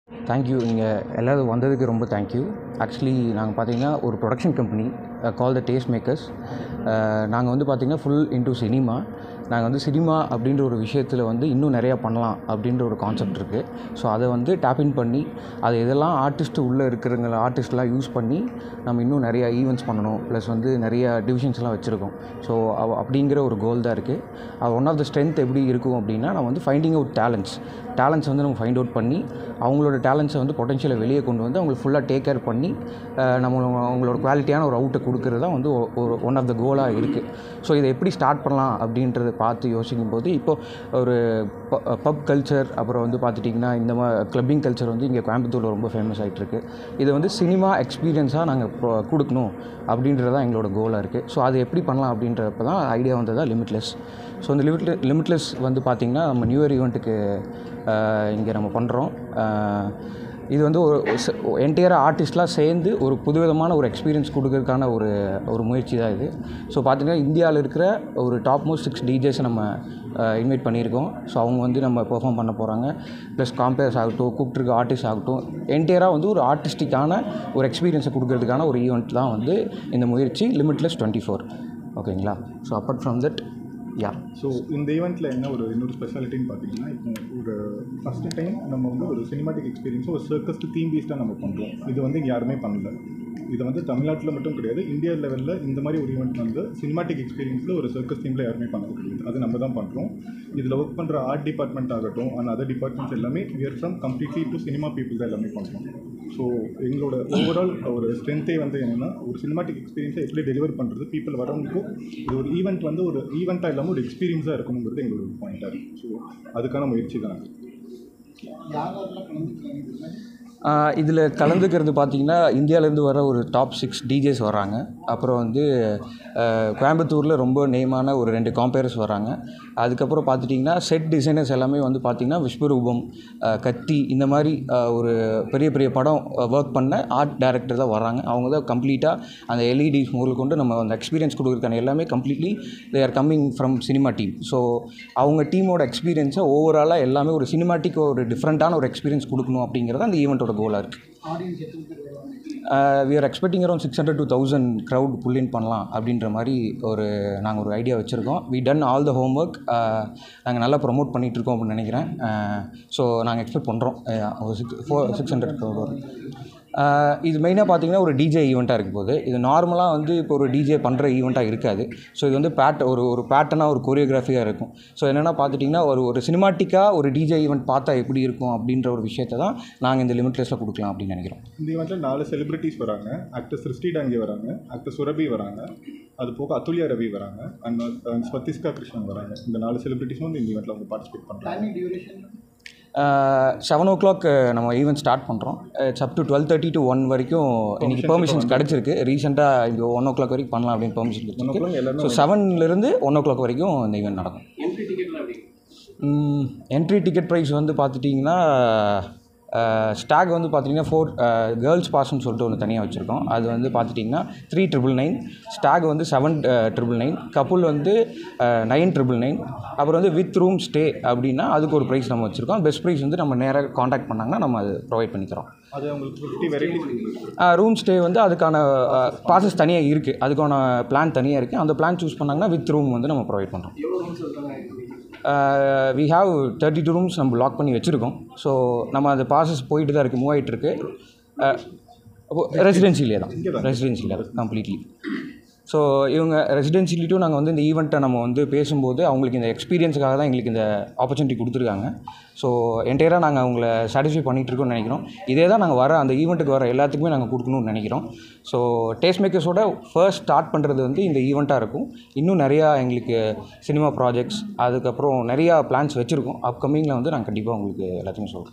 Thank you. நீங்கள் எல்லோரும் வந்ததுக்கு ரொம்ப தேங்க்யூ. ஆக்சுவலி நாங்கள் பார்த்தீங்கன்னா ஒரு production company call the Taste Makers. நாங்கள் வந்து பார்த்திங்கன்னா ஃபுல் இன்டூ சினிமா. நாங்கள் வந்து சினிமா அப்படின்ற ஒரு விஷயத்தில் வந்து இன்னும் நிறையா பண்ணலாம் அப்படின்ற ஒரு கான்செப்ட் இருக்குது. ஸோ அதை வந்து டேப்இன் பண்ணி அது எதெல்லாம் ஆர்டிஸ்ட்டு உள்ளே இருக்கிறவங்க ஆர்டிஸ்ட்லாம் யூஸ் பண்ணி நம்ம இன்னும் நிறையா ஈவெண்ட்ஸ் பண்ணணும். ப்ளஸ் வந்து நிறையா டிவிஷன்ஸ்லாம் வச்சுருக்கோம். ஸோ அப்படிங்கிற ஒரு கோல் தான் இருக்குது. ஒன் ஆஃப் த ஸ்ட்ரென்த் எப்படி இருக்கும் அப்படின்னா, நம்ம வந்து ஃபைண்டிங் அவுட் டேலண்ட்ஸ் வந்து நம்ம ஃபைண்ட் அவுட் பண்ணி அவங்களோட டேலண்ட்ஸை வந்து பொட்டென்ஷியலை வெளியே கொண்டு வந்து அவங்களுக்கு ஃபுல்லாக டேக் கேர் பண்ணி அவங்களோட குவாலிட்டியான ஒரு அவுட்டை கொடுக்குறது தான் வந்து ஒரு ஒன் ஆஃப் த கோலாக இருக்குது. ஸோ இதை எப்படி ஸ்டார்ட் பண்ணலாம் அப்படின்றத பார்த்து யோசிக்கும் போது இப்போது ஒரு பப் கல்ச்சர், அப்புறம் வந்து பார்த்துட்டிங்கன்னா இந்த கிளப்பிங் கல்ச்சர் வந்து இங்கே கோயம்புத்தூரில் ரொம்ப ஃபேமஸ் ஆகிட்டுருக்கு. இதை வந்து சினிமா எக்ஸ்பீரியன்ஸாக நாங்கள் கொடுக்கணும் அப்படின்றது தான் எங்களோட கோலாக இருக்குது. ஸோ அது எப்படி பண்ணலாம் அப்படின்றப்ப தான் ஐடியா வந்தது தான் லிமிட்லெஸ். ஸோ இந்த லிமிட்லெஸ் வந்து பார்த்திங்கன்னா நம்ம நியூ இயர் ஈவெண்ட்டுக்கு இங்கே நம்ம பண்ணுறோம். இது வந்து ஒரு என்டையராக ஆர்டிஸ்ட்லாம் சேர்ந்து ஒரு புதுவிதமான ஒரு எக்ஸ்பீரியன்ஸ் கொடுக்கறதுக்கான ஒரு முயற்சி தான் இது. ஸோ பார்த்திங்கன்னா இந்தியாவில் இருக்கிற ஒரு டாப் மோஸ்ட் 6 டிஜேஸை நம்ம இன்வைட் பண்ணியிருக்கோம். ஸோ அவங்க வந்து நம்ம பெர்ஃபார்ம் பண்ண போகிறாங்க. ப்ளஸ் காம்பேர்ஸ் ஆகட்டும், கூப்பிட்ருக்க ஆர்டிஸ்ட் ஆகட்டும், என்டையராக வந்து ஒரு ஆர்டிஸ்டிக்கான ஒரு எக்ஸ்பீரியன்ஸை கொடுக்கறதுக்கான ஒரு ஈவெண்ட் தான் வந்து இந்த முயற்சி லிமிட்லெஸ் 24. ஓகேங்களா? So apart from that so இந்த ஈவெண்ட்டில் என்ன இன்னொரு ஸ்பெஷாலிட்டின்னு பார்த்தீங்கன்னா, இப்போ ஒரு ஃபஸ்ட்டு டைம் நம்ம வந்து ஒரு சினிமாட்டிக் எக்ஸ்பீரியன்ஸை ஒரு சர்க்கஸ்க்கு தீம் பேஸ்டாக நம்ம பண்ணுறோம். இது வந்து இங்கே யாருமே பண்ணல. இதை வந்து தமிழ்நாட்டில் மட்டும் கிடையாது, இந்தியா லெவலில் இந்த மாதிரி ஒரு ஈவெண்ட் வந்து சினிமாட்டிக் எக்ஸ்பீரியன்ஸில் ஒரு சர்க்கஸ் தீமில் யாருமே பண்ண கிடையாது. அது நம்ம தான் பண்ணுறோம். இதில் ஒர்க் பண்ணுற ஆர்ட் டிபார்ட்மெண்ட் ஆகட்டும் அண்ட் அதர் டிபார்ட்மெண்ட்ஸ் எல்லாமே we're from completely to cinema people தான் எல்லாமே பண்ணுறோம். ஸோ எங்களோட ஓவரால் ஒரு ஸ்ட்ரென்த்தே வந்து என்னென்னா, ஒரு சினிமாட்டிக் எக்ஸ்பீரியன்ஸை எப்படி டெலிவர் பண்ணுறது, பீப்புள் வரவங்களுக்கும் இது ஒரு ஈவெண்ட் வந்து ஒரு ஈவெண்ட்டாக இல்லாமல் ஒரு எக்ஸ்பீரியன்ஸாக இருக்கணுங்கிறது எங்களோட பாயிண்ட்டாக இருக்குது. ஸோ அதுக்கான முயற்சி தான் அது. இதில் கலந்துக்கிறது பார்த்திங்கன்னா இந்தியாவிலேருந்து வர ஒரு டாப் 6 டிஜேஸ் வராங்க. அப்புறம் வந்து கோயம்புத்தூரில் ரொம்ப நேமான ஒரு 2 காம்பேரர்ஸ் வராங்க. அதுக்கப்புறம் பார்த்துட்டிங்கன்னா செட் டிசைனர்ஸ் எல்லாமே வந்து பார்த்திங்கன்னா விஸ்வரூபம், கத்தி, இந்த மாதிரி ஒரு பெரிய பெரிய படம் ஒர்க் பண்ண ஆர்ட் டைரக்டர் தான் வராங்க. அவங்க தான் கம்ப்ளீட்டாக அந்த எல்இடிஸ் முதல் கொண்டு நம்ம அந்த எக்ஸ்பீரியன்ஸ் கொடுக்குறதுக்கான எல்லாமே completely they are coming from cinema team. So அவங்க டீமோட எக்ஸ்பீரியன்ஸை ஓவராலாக எல்லாமே ஒரு சினிமாட்டிக் ஒரு டிஃப்ரெண்ட்டான ஒரு எக்ஸ்பீரியன்ஸ் கொடுக்கணும் அப்படிங்கிறது அந்த ஈவெண்ட்டோட கோலாக இருக்குது. we are expecting around 600 to 1000 crowd pull in பண்ணலாம் அப்படின்ற மாதிரி நாங்கள் ஒரு ஐடியா வச்சுருக்கோம். we done all the homework. நாங்கள் நல்லா ப்ரொமோட் பண்ணிகிட்ருக்கோம் அப்படின்னு நினைக்கிறேன். ஸோ நாங்கள் எக்ஸ்பெக்ட் பண்ணுறோம் 600 crowd வரும். இது மெயினாக பார்த்தீங்கன்னா ஒரு டிஜே ஈவெண்ட்டாக இருக்க போது. இது நார்மலாக வந்து இப்போ ஒரு டிஜே பண்ணுற ஈவெண்ட்டாக இருக்காது. ஸோ இது வந்து ஒரு பேட்டர்னாக ஒரு கொரியோகிராஃபியாக இருக்கும். ஸோ என்னென்னா பார்த்துட்டிங்கன்னா ஒரு சினிமாட்டிக்காக ஒரு டிஜே ஈவெண்ட் பார்த்தா எப்படி இருக்கும் அப்படின்ற ஒரு விஷயத்தை தான் நாங்கள் இந்த லிமிட்லெஸில் கொடுக்கலாம் அப்படின்னு நினைக்கிறோம். இந்த ஈவெண்ட்டில் 4 செலிபிரிட்டிஸ் வராங்க. ஆக்டர் சிருஷ்டி டாங்கே வராங்க, ஆக்டர் சுரபி வராங்க, அது போக அதுல்யா ரவி வராங்க, அண்ட் ஸ்வத்திஸ்கா கிருஷ்ணன் வராங்க. இந்த 4 செலிபிரிட்டிஸும் வந்து இந்த ஈவெண்ட்டில் அவங்க பார்ட்டிசிபேட் பண்ணுறாங்க. 7 o'clock நம்ம ஈவெண்ட் ஸ்டார்ட் பண்ணுறோம். இட்ஸ் அப் டு 12:30 to 1 வரைக்கும் இன்றைக்கி பெர்மிஷன்ஸ் கிடச்சிருக்கு. ரீசெண்டாக இங்கே 1 o'clock வரைக்கும் பண்ணலாம் அப்படின்னு பெர்மிஷன் கிடச்சிருக்கு. ஸோ 7லேருந்து 1 o'clock வரைக்கும் இந்த ஈவெண்ட் நடக்கும். என்ட்ரி டிக்கெட் ப்ரைஸ் வந்து பார்த்துட்டிங்கன்னா ஸ்டாக் வந்து பார்த்திங்கன்னா 4 கேர்ள்ஸ் பாஸ்ன்னு சொல்லிட்டு ஒன்று தனியாக வச்சுருக்கோம். அது வந்து பார்த்துட்டிங்கன்னா 3,999. ஸ்டாக் வந்து 7,999. கப்புள் வந்து 9,999. அப்புறம் வந்து வித் ரூம் ஸ்டே அப்படின்னா அதுக்கு ஒரு ப்ரைஸ் நம்ம வச்சுருக்கோம். பெஸ்ட் ப்ரைஸ் வந்து நம்ம நேராக காண்டாக்ட் பண்ணாங்கன்னா நம்ம அது ப்ரொவைட் பண்ணித்தரோம். அது உங்களுக்கு 50 வெரைட்டிஸ். ரூம் ஸ்டே வந்து அதுக்கான ப்ராசஸ் தனியாக இருக்குது. அதுக்கான பிளான் தனியாக இருக்குது. அந்த பிளான் சூஸ் பண்ணாங்கன்னா வித் ரூம் வந்து நம்ம ப்ரொவைட் பண்ணுறோம். we have 32 rooms நம்ம லாக் பண்ணி வச்சுருக்கோம். ஸோ நம்ம அந்த ப்ராசஸ் போயிட்டு தான் இருக்குது, மூவ் ஆகிட்டுருக்கு. ரெசிடென்சிலே தான் கம்ப்ளீட்லி. ஸோ இவங்க ரெசிடென்சிலிட்டும் நாங்கள் வந்து இந்த ஈவெண்ட்டை நம்ம வந்து பேசும்போது அவங்களுக்கு இந்த எக்ஸ்பீரியன்ஸுக்காக தான் எங்களுக்கு இந்த ஆப்பர்ச்சுனிட்டி கொடுத்துருக்காங்க. ஸோ என்டையராக நாங்கள் அவங்கள சாட்டிஸ்ஃபை பண்ணிகிட்ருக்கோம்னு நினைக்கிறோம். இதே தான் நாங்கள் வர அந்த ஈவெண்ட்டுக்கு வர எல்லாத்துக்குமே நாங்கள் கொடுக்கணும்னு நினைக்கிறோம். ஸோ டேஸ்ட் மேக்கர்ஸோட ஃபர்ஸ்ட் ஸ்டார்ட் பண்ணுறது வந்து இந்த ஈவெண்ட்டாக இருக்கும். இன்னும் நிறையா எங்களுக்கு சினிமா ப்ராஜெக்ட்ஸ், அதுக்கப்புறம் நிறையா பிளான்ஸ் வச்சுருக்கோம். அப்கமிங்கில் வந்து நாங்கள் கண்டிப்பாக உங்களுக்கு எல்லாத்தையுமே சொல்கிறோம்.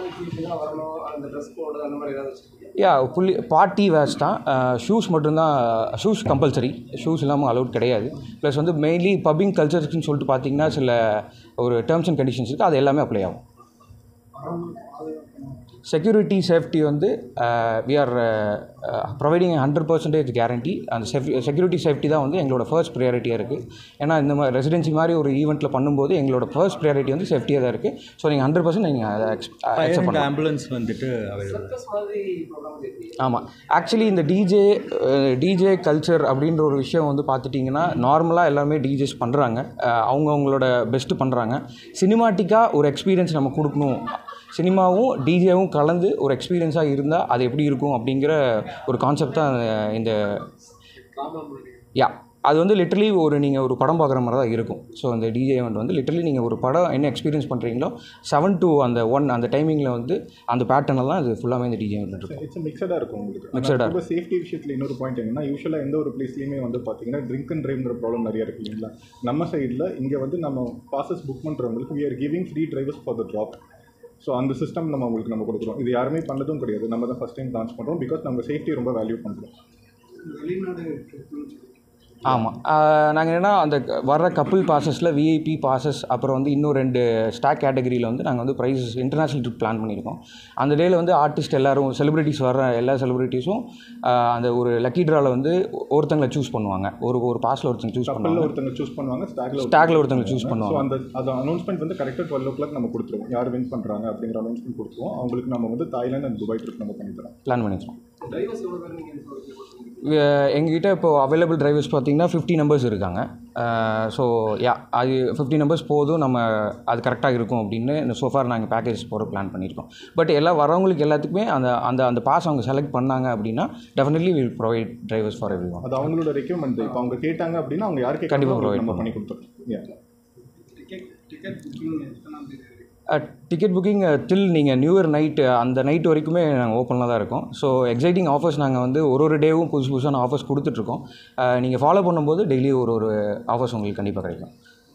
ஃபுல்லி பார்ட்டி வேர்ஸ் தான். ஷூஸ் மட்டும்தான், ஷூஸ் கம்பல்சரி, ஷூஸ் இல்லாமல் அலௌட் கிடையாது. ப்ளஸ் வந்து மெயின்லி பப்பிங் கல்ச்சர்ஸ்ன்னு சொல்லிட்டு பார்த்திங்கன்னா சில ஒரு டேர்ம்ஸ் அண்ட் கண்டிஷன்ஸ் இருக்குது. அது எல்லாமே அப்ளை ஆகும். செக்யூரிட்டி சேஃப்டி வந்து வி ஆர் ப்ரொவைடிங் 100% கேரண்டி. அந்த செக்யூரிட்டி சேஃப்டி தான் வந்து எங்களோட ஃபர்ஸ்ட் ப்ரியாரிட்டியாக இருக்குது. ஏன்னா இந்த மாதிரி ரெசிடென்சி மாதிரி ஒரு ஈவெண்ட்டில் பண்ணும்போது எங்களோட ஃபர்ஸ்ட் ப்ரியாரிட்டி வந்து சேஃப்டியாக தான் இருக்குது. ஸோ நீங்கள் 100% நீங்கள் அதை அக்செப்ட் பண்ணலாம். ஆம்புலன்ஸ் வந்துட்டு ஆமாம், ஆக்சுவலி இந்த டிஜே கல்ச்சர் அப்படின்ற ஒரு விஷயம் வந்து பார்த்துட்டிங்கன்னா நார்மலாக எல்லாமே டிஜேஸ் பண்ணுறாங்க, அவங்களோட பெஸ்ட்டு பண்ணுறாங்க. சினிமாட்டிக்காக ஒரு எக்ஸ்பீரியன்ஸ் நம்ம கொடுக்கணும், சினிமாவும் டிஜேவும் கலந்து ஒரு எக்ஸ்பீரியன்ஸாக இருந்தால் அது எப்படி இருக்கும் அப்படிங்கிற ஒரு கான்செப்ட் தான் இந்த அது வந்து லிட்டரலி நீங்கள் ஒரு படம் பார்க்குற மாதிரி தான் இருக்கும். ஸோ அந்த டிஜே ஈவெண்ட் வந்து லிட்டரலி நீங்கள் ஒரு படம் என்ன எக்ஸ்பீரியன்ஸ் பண்ணுறீங்களோ 7 to 1 அந்த டைமிங்கில் வந்து அந்த பேட்டர்னில் தான் இது ஃபுல்லாமே இந்த டிஜே ஈவெண்ட் இருக்கும். இட்ஸ் மிக்சடாக இருக்கும் உங்களுக்கு. மிக்சடாக இப்போ சேஃப்டி விஷயத்தில் இன்னொரு பாயிண்ட் என்னன்னா, யூஸ்வலாக எந்த ஒரு பிளேஸ்லையுமே வந்து பார்த்தீங்கன்னா ட்ரிங்க் அண்ட் ட்ரைவ்ங்கிற ப்ராப்ளம் நிறைய இருக்குது இல்லைங்களா. நம்ம சைடில் இங்கே வந்து நம்ம பாசஸ் புக் பண்ணுறவங்களுக்கு we are giving free drivers for the drop. So அந்த சிஸ்டம் நம்ம கொடுக்குறோம். இது யாருமே பண்ணதும் கிடையாது, நம்ம தான் ஃபஸ்ட் டைம் லான்ச் பண்ணுறோம். பிகாஸ் நம்ம சேஃப்டி ரொம்ப வேல்யூ பண்ணுறோம். ஆமாம், நாங்கள் என்னென்னா அந்த வர்ற கப்புள் பாசஸில் விஐபி பாசஸ், அப்புறம் வந்து இன்னும் 2 ஸ்டாக் கேட்டகரியில் வந்து நாங்கள் வந்து ப்ரைஸஸ் இன்டர்நேஷ்னல் ட்ரிப் பிளான் பண்ணியிருக்கோம். அந்த டேயில் வந்து ஆர்டிஸ்ட் எல்லோரும் செலிபிரிட்டிஸ் வர்ற எல்லா செலிபிரிட்டிஸும் அந்த ஒரு லக்கி ட்ராவில் வந்து ஒருத்தங்களை சூஸ் பண்ணுவாங்க. ஒரு பாஸில் ஒருத்தங்க சூஸ் பண்ணுவாங்க, ஸ்டாக்ல ஒருத்தங்க சூஸ் பண்ணுவாங்க. அந்த அனௌன்ஸ்மெண்ட் வந்து கரெக்டாக 12 o'clock நம்ம கொடுத்துருவோம். யார் வின் பண்ணுறாங்க அப்படிங்கிற அனௌன்ஸ்மெண்ட் கொடுத்துருவோம். அவங்களுக்கு நம்ம வந்து தாய்லாந்து அண்ட் துபாய் ட்ரிப் நம்ம பண்ணித்தரோம், பிளான் பண்ணிக்கிறோம். எங்ககிட்ட இப்போது அவைலபிள் டிரைவர்ஸ் பார்த்திங்கன்னா 50 நம்பர்ஸ் இருக்காங்க. ஸோ அது 50 நம்பர்ஸ் போதும், நம்ம அது கரெக்டாக இருக்கும் அப்படின்னு சோஃபார் நாங்கள் பேக்கேஜ் போகிற பிளான் பண்ணியிருக்கோம். பட் எல்லாம் வரவங்களுக்கு எல்லாத்துக்குமே அந்த பாஸ் அவங்க செலக்ட் பண்ணாங்க அப்படின்னா definitely will provide drivers for every one. அது அவங்களோட ரெக்யூர்மெண்ட். இப்போ அவங்க கேட்டாங்க அப்படின்னா அவங்க யாருக்கு கண்டிப்பாக ப்ரொவைட் பண்ணி கொடுத்துருவோம். டிக்கெட் புக்கிங் டில் நீங்கள் நியூ இயர் நைட்டு அந்த நைட் வரைக்குமே நாங்கள் ஓப்பனில் தான் இருக்கோம். ஸோ எக்ஸைட்டிங் ஆஃபர்ஸ் நாங்கள் வந்து ஒரு டேவும் புதுசான ஆஃபர்ஸ் கொடுத்துட்ருக்கோம். நீங்கள் ஃபாலோ பண்ணும்போது டெய்லி ஒரு ஆஃபர்ஸ் உங்களுக்கு கண்டிப்பாக கிடைக்கும்.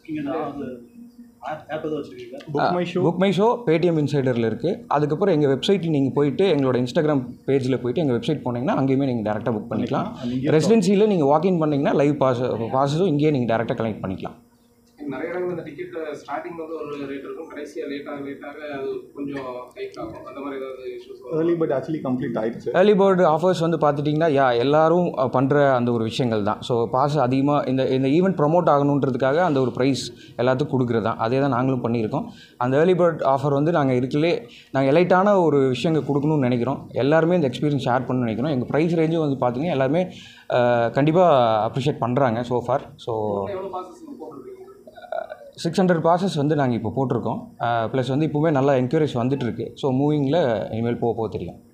புக் மை ஷோ பேடிஎம் இன்சைடரில் இருக்குது. அதுக்கப்புறம் எங்கள் வெப்சைட்டில் நீங்கள் போயிட்டு எங்களோட இன்ஸ்டாகிராம் பேஜில் போயிட்டு எங்கள் வெப்சைட் போனீங்கன்னா அங்கேயுமே நீங்கள் டேரெக்டாக புக் பண்ணிக்கலாம். ரெசிடென்சியில் நீங்கள் வாக்இன் பண்ணிங்கன்னா லைவ் பாஸஸும் இங்கேயே நீங்கள் டேரெக்டாக கலெக்ட் பண்ணிக்கலாம். நிறைய இடங்கள் இந்த டிக்கெட் ஸ்டார்டிங் வந்து ஒரு ரேட் இருக்கும், கடைசியாக லேட்டாக அது கொஞ்சம் ஹைக் ஆகும். அந்த மாதிரி ஏதாவது issues? Early bird actually complete ஆயிடுச்சு. ஏர்லி பர்ட் ஆஃபர்ஸ் வந்து பார்த்துட்டிங்கன்னா எல்லோரும் பண்ணுற அந்த ஒரு விஷயங்கள் தான். ஸோ பாஸ் அதிகமாக இந்த ஈவெண்ட் ப்ரொமோட் ஆகணுன்றதுக்காக அந்த ஒரு ப்ரைஸ் எல்லாத்துக்கும் கொடுக்குறது தான். அதே தான் நாங்களும் பண்ணியிருக்கோம். அந்த ஏர்லி பர்ட் ஆஃபர் வந்து நாங்கள் எலைட்டான ஒரு விஷயங்கள் கொடுக்கணும்னு நினைக்கிறோம். எல்லாருமே இந்த எக்ஸ்பீரியன்ஸ் ஷேர் பண்ணணும்னு நினைக்கிறோம். எங்கள் ப்ரைஸ் ரேஞ்சும் வந்து பார்த்திங்கன்னா எல்லாருமே கண்டிப்பாக அப்ரிஷியேட் பண்ணுறாங்க சோஃபார். ஸோ 600 பாசஸ் வந்து நாங்கள் இப்போ போட்டிருக்கோம். ப்ளஸ் வந்து இப்போவுமே நல்லா என்கொயரிஸ் வந்துட்டுருக்கு. ஸோ மூவிங்கில் இனிமேல் போக தெரியும்.